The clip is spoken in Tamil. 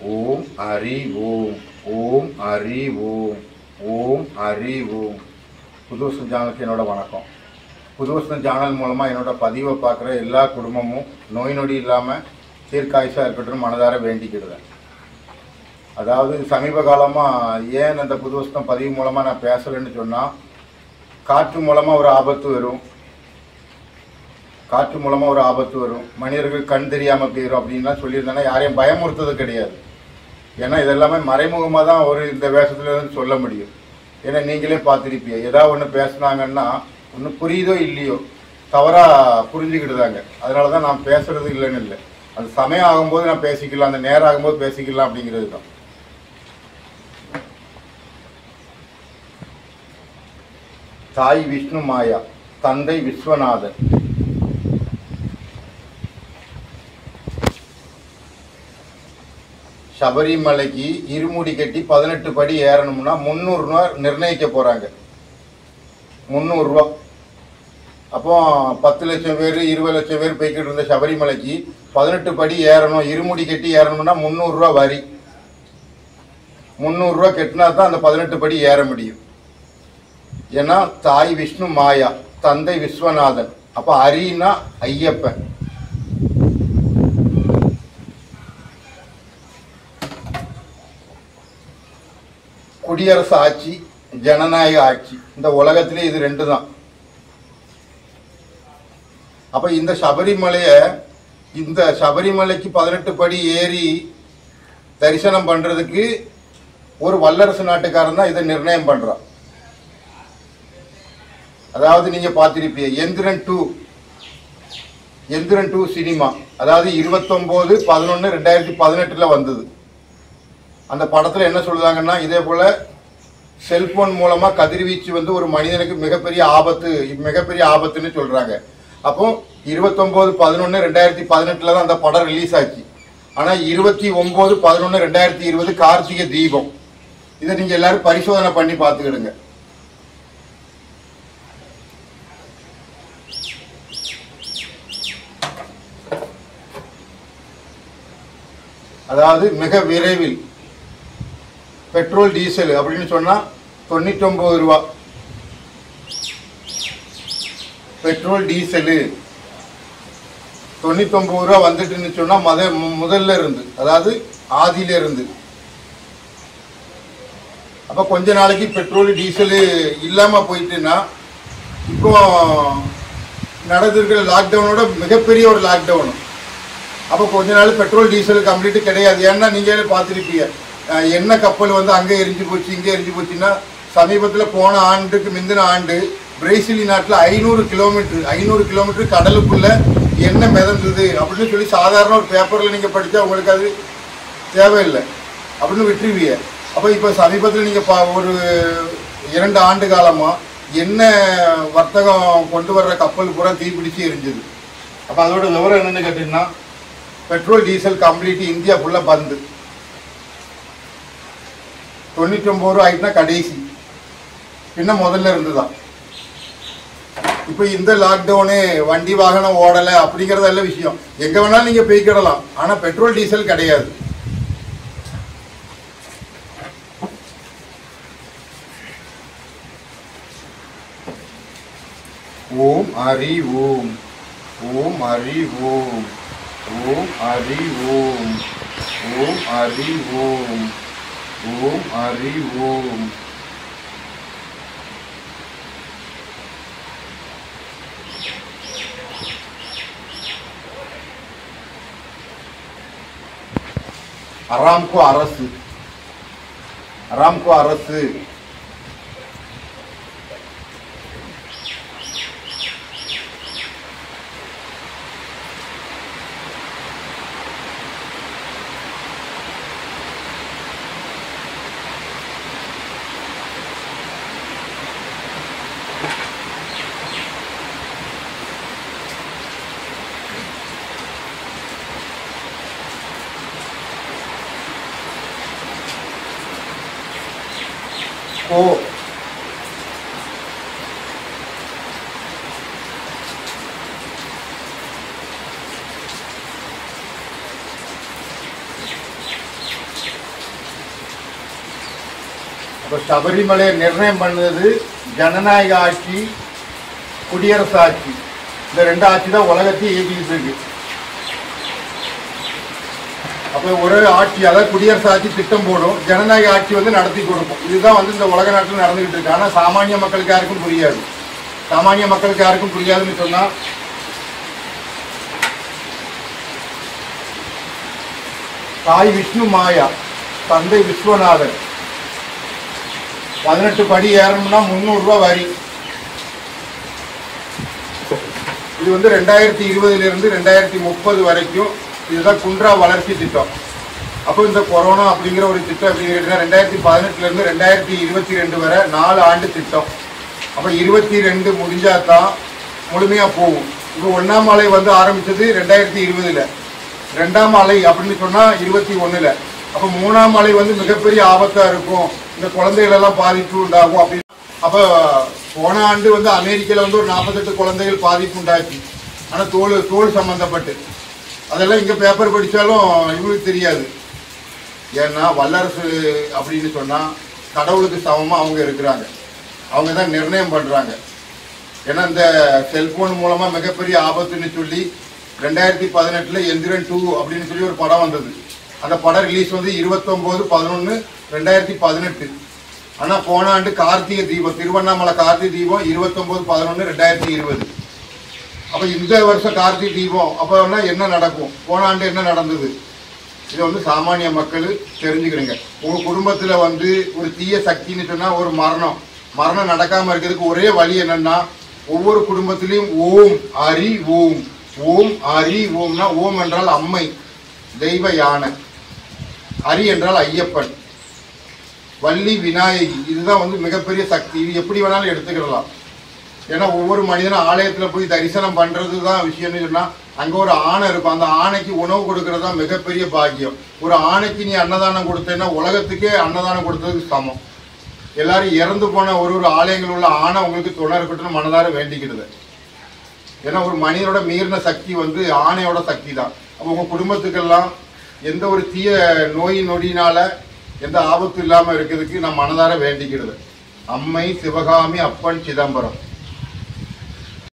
ஓம் ஹரி ஓம். ஓம் ஹரி ஓம். ஓம் ஹரி ஓம். புதுவசனம் சேனலுக்கு என்னோட வணக்கம். புதுவசனம் சேனல் மூலமாக என்னோட பதிவை பார்க்குற எல்லா குடும்பமும் நோய் நொடி இல்லாமல் சீர்காய்ச்சாக இருக்கட்டும் மனதார வேண்டிக்கிடுவேன். அதாவது சமீப காலமாக ஏன் அந்த புதுவசனம் பதிவு மூலமாக நான் பேசலைன்னு சொன்னால், காற்று மூலமாக ஒரு ஆபத்து வரும், காற்று மூலமாக ஒரு ஆபத்து வரும், மனிதர்கள் கண் தெரியாமல் போயிடும் அப்படின்லாம் சொல்லியிருந்தேன்னா யாரையும் பயமுறுத்தது கிடையாது. ஏன்னா இதெல்லாமே மறைமுகமாக தான் ஒரு இந்த வேஷத்துலேருந்து சொல்ல முடியும். ஏன்னா நீங்களே பார்த்துருப்பீங்க, ஏதாவது ஒன்று பேசுனாங்கன்னா ஒன்று புரியுதோ இல்லையோ தவறாக புரிஞ்சுக்கிட்டுதாங்க. அதனால தான் நான் பேசுறது இல்லைன்னு இல்லை, அது சமயம் ஆகும்போது நான் பேசிக்கலாம், அந்த நேரம் ஆகும்போது பேசிக்கலாம் அப்படிங்கிறது தான். தாய் விஷ்ணு மாயா, தந்தை விஸ்வநாதன். சபரிமலைக்கு இருமுடி கட்டி 18 படி ஏறணும்னா 300 ரூபா நிர்ணயிக்க போறாங்க. 300 ரூபா. அப்போ 10 லட்சம் பேர் 20 லட்சம் பேர் போய்கிட்டு இருந்த சபரிமலைக்கு 18 படி ஏறணும், இருமுடி கட்டி ஏறணும்னா 300 ரூபா வரி. 300 ரூபா கட்டினா தான் அந்த 18 படி ஏற முடியும். ஏன்னா தாய் விஷ்ணு மாயா, தந்தை விஸ்வநாதன். அப்ப ஹரினா ஐயப்பன். குடியரசு ஆட்சி, ஜனநாயக ஆட்சி, இந்த உலகத்திலே இது ரெண்டு தான். அப்ப இந்த சபரிமலைக்கு 18 படி ஏறி தரிசனம் பண்றதுக்கு ஒரு வல்லரசு நாட்டுக்காரன் தான் இதை நிர்ணயம் பண்றான். அதாவது நீங்க பார்த்திருப்பீங்க எந்திரன் 2 சினிமா, அதாவது 29/11/2018 வந்தது. அந்த படத்துல என்ன சொல்லுவாங்கன்னா, இதே போல செல்போன் மூலமா கதிர்வீச்சு வந்து ஒரு மனிதனுக்கு மிகப்பெரிய ஆபத்துன்னு சொல்றாங்க. அப்போ 29/11/2018 தான் அந்த படம் ரிலீஸ் ஆச்சு. ஆனா 29/11/2020 கார்த்திகை தீபம். இதை நீங்க எல்லாரும் பரிசோதனை பண்ணி பார்த்துக்கிடுங்க. அதாவது மிக விரைவில் பெட்ரோல் டீசல் அப்படின்னு சொன்னா 99 ரூபா. பெட்ரோல் டீசலு 99 ரூபா வந்துட்டுன்னு சொன்னா முதல்ல இருந்து, அதாவது ஆதியில இருந்து. அப்ப கொஞ்ச நாளைக்கு பெட்ரோல் டீசலு இல்லாம போயிட்டுன்னா, இப்போ நடந்திருக்கிற லாக்டவுனோட மிகப்பெரிய ஒரு லாக்டவுன். அப்போ கொஞ்ச நாள் பெட்ரோல் டீசல் கம்ப்ளீட்டு கிடையாது. ஏன்னா நீங்களே பார்த்துருப்பீங்க, என்ன கப்பல் வந்து அங்கே எரிஞ்சு போச்சு இங்கே எரிஞ்சு போச்சுன்னா, சமீபத்தில் போன ஆண்டுக்கு முந்தின ஆண்டு பிரேசிலி நாட்டில் 500 கிலோமீட்டர் கடலுக்குள்ள என்ன மிதந்தது அப்படின்னு சொல்லி சாதாரண ஒரு பேப்பரில் நீங்கள் படித்தா உங்களுக்கு அது தேவையில்லை அப்படின்னு விட்டுருவீங்க. அப்போ இப்போ சமீபத்தில் நீங்கள் ஒரு 2 ஆண்டு காலமாக என்ன வர்த்தகம் கொண்டு வர்ற கப்பல் பூரா தீப்பிடிச்சு எரிஞ்சுது. அப்போ அதோட விவரம் என்னென்னு கேட்டிங்கன்னா, பெட்ரோல் டீசல் கம்ப்ளீட் இந்தியா ஃபுல்லாக பந்து. 99 ரூபா ஆயிட்டுனா கடைசி, பின்ன முதல்ல இருந்துதான். இப்போ இந்த லாக்டவுனு வண்டி வாகனம் ஓடலை அப்படிங்கிறதெல்லாம் விஷயம். எங்க வேணாலும் நீங்க போய்க்கிடலாம், ஆனா பெட்ரோல் டீசல் கிடையாது. ஓம் ஹரி ஓம். ஓம் ஹரி ஓம். ஓம் ஹரி ஓம். ஓம் ஹரி ஓம். ஓம் ஹரி ஓம். அராம்கோ அரசு, அராம்கோ அரசு. ஓ இப்போ சபரிமலையை நிர்ணயம் பண்ணது ஜனநாயக ஆட்சி, குடியரசு ஆட்சி. இந்த 2 ஆட்சி தான் உலகத்தையும் இயக்கிட்டு இருக்கு. அப்போ ஒரு ஆட்சி, அதாவது குடியரசு ஆட்சி திட்டம் போடும், ஜனநாயக ஆட்சி வந்து நடத்தி கொடுக்கும். இதுதான் வந்து இந்த உலக நாட்டில் நடந்துகிட்டு இருக்கு. ஆனால் சாமானிய மக்களுக்கு யாருக்கும் புரியாது. சாமானிய மக்களுக்கு யாருக்கும் புரியாதுன்னு சொன்னா, தாய் விஷ்ணு மாயா, தந்தை விஸ்வநாதன், 18 படி ஏறணும்னா 300 ரூபாய் வரி. இது வந்து 2020 2030 வரைக்கும் இதுதான் குன்றா வளர்ச்சி திட்டம். அப்போ இந்த கொரோனா அப்படிங்கிற ஒரு திட்டம் எப்படி கேட்டீங்கன்னா 2018 2022 வரை 4 ஆண்டு திட்டம். அப்போ 22 முடிஞ்சாதான் முழுமையா போகும். இப்போ 1ஆம் அலை வந்து ஆரம்பிச்சது 2020, 2ஆம் அலை அப்படின்னு சொன்னா 21. அப்போ 3ஆம் அலை வந்து மிகப்பெரிய ஆபத்தா இருக்கும், இந்த குழந்தைகள் எல்லாம் பாதிப்பு உண்டாகும் அப்படின்னு. அப்போ போன ஆண்டு வந்து அமெரிக்கால வந்து ஒரு 48 குழந்தைகள் பாதிப்பு உண்டாச்சு. ஆனால் தோல் சம்பந்தப்பட்டு அதெல்லாம் இங்கே பேப்பர் படித்தாலும் இவங்களுக்கு தெரியாது. ஏன்னா வல்லரசு அப்படின்னு சொன்னால் கடவுளுக்கு சமமாக அவங்க இருக்கிறாங்க, அவங்க தான் நிர்ணயம் பண்ணுறாங்க. ஏன்னா இந்த செல்ஃபோன் மூலமாக மிகப்பெரிய ஆபத்துன்னு சொல்லி 2018 எந்திரன் 2 அப்படின்னு சொல்லி ஒரு படம் வந்தது. அந்த படம் ரிலீஸ் வந்து 29/11/2018. ஆனால் போன ஆண்டு கார்த்திகை தீபம், திருவண்ணாமலை கார்த்திகை தீபம் 29/11/2020. அப்போ இந்த வருஷம் கார்த்திகை தீபம் அப்போ என்ன நடக்கும், போன ஆண்டு என்ன நடந்தது, இதை வந்து சாமானிய மக்கள் தெரிஞ்சுக்கிறீங்க. உங்கள் குடும்பத்தில் வந்து ஒரு தீய சக்தின்னு சொன்னால் ஒரு மரணம் நடக்காமல் இருக்கிறதுக்கு ஒரே வழி என்னன்னா, ஒவ்வொரு குடும்பத்திலையும் ஓம் அரி ஓம், ஓம் அரி ஓம்னா, ஓம் என்றால் அம்மை தெய்வ யானை, அரி என்றால் ஐயப்பன், வள்ளி விநாயகி, இதுதான் வந்து மிகப்பெரிய சக்தி. இது எப்படி வேணாலும் எடுத்துக்கிடலாம். ஏன்னா ஒவ்வொரு மனிதனும் ஆலயத்தில் போய் தரிசனம் பண்ணுறது தான் விஷயம்னு சொன்னால், அங்கே ஒரு ஆணை இருக்கும், அந்த ஆணைக்கு உணவு கொடுக்கறது தான் மிகப்பெரிய பாக்கியம். ஒரு ஆணைக்கு நீ அன்னதானம் கொடுத்தேன்னா உலகத்துக்கே அன்னதானம் கொடுத்ததுக்கு சமம். எல்லாரும் இறந்து போன ஒரு ஆலயங்கள் உள்ள ஆணை உங்களுக்கு துணை இருக்கட்டும்னு மனதார வேண்டிக்கிறது. ஏன்னா ஒரு மனிதனோட மீறின சக்தி வந்து ஆணையோட சக்தி தான். அப்போ உங்கள் குடும்பத்துக்கெல்லாம் எந்த ஒரு தீய நோய் நொடியினால எந்த ஆபத்து இல்லாமல் இருக்கிறதுக்கு நான் மனதார வேண்டிக்கிறது. அம்மை சிவகாமி அப்பன் சிதம்பரம்.